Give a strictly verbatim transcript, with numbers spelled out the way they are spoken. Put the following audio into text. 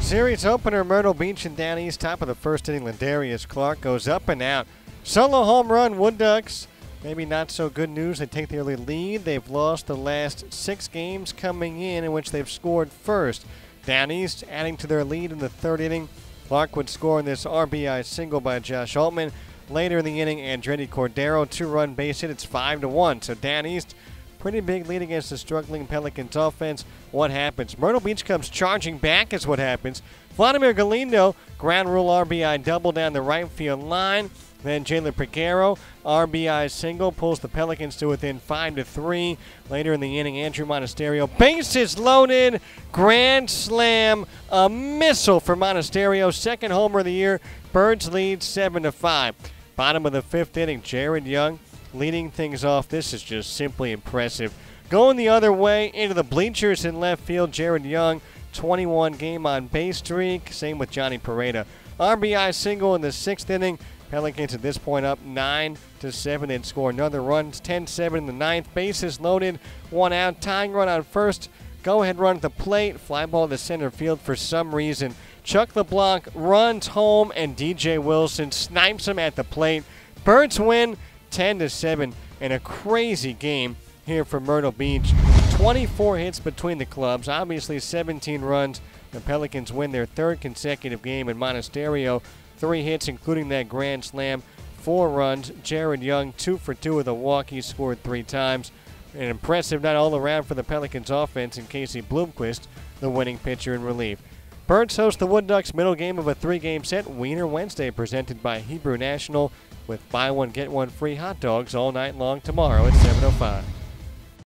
Series opener, Myrtle Beach and Down East, top of the first inning. Ladarius Clark goes up and out. Solo home run, Wood Ducks. Maybe not so good news. They take the early lead. They've lost the last six games coming in in which they've scored first. Down East adding to their lead in the third inning. Clark would score in this R B I single by Josh Altman. Later in the inning, Andretti Cordero, two-run base hit. It's five to one. So Down East, pretty big lead against the struggling Pelicans offense. What happens? Myrtle Beach comes charging back is what happens. Vladimir Galindo, ground rule R B I double down the right field line. Then Jalen Peguero, R B I single, pulls the Pelicans to within five to three. Later in the inning, Andruw Monasterio, bases loaded, grand slam, a missile for Monasterio, second homer of the year. Birds lead seven to five. Bottom of the fifth inning, Jared Young leading things off. This is just simply impressive. Going the other way into the bleachers in left field, Jared Young, twenty-one game on base streak. Same with Johnny Pareda. R B I single in the sixth inning. Pelicans at this point up nine to seven and score another run. ten seven in the ninth. Bases loaded, one out. Tying run on first. Go ahead run at the plate. Fly ball to center field for some reason. Chuck LeBlanc runs home and D J Wilson snipes him at the plate. Birds win ten to seven in a crazy game here for Myrtle Beach. twenty-four hits between the clubs. Obviously seventeen runs. The Pelicans win their third consecutive game in Monasterio. Three hits, including that grand slam. Four runs. Jared Young, two for two with a walk. He scored three times. An impressive night all around for the Pelicans offense, and Casey Bloomquist, the winning pitcher in relief. Birds host the Wood Ducks, middle game of a three-game set. Wiener Wednesday, presented by Hebrew National, with buy one, get one free hot dogs all night long tomorrow at seven oh five.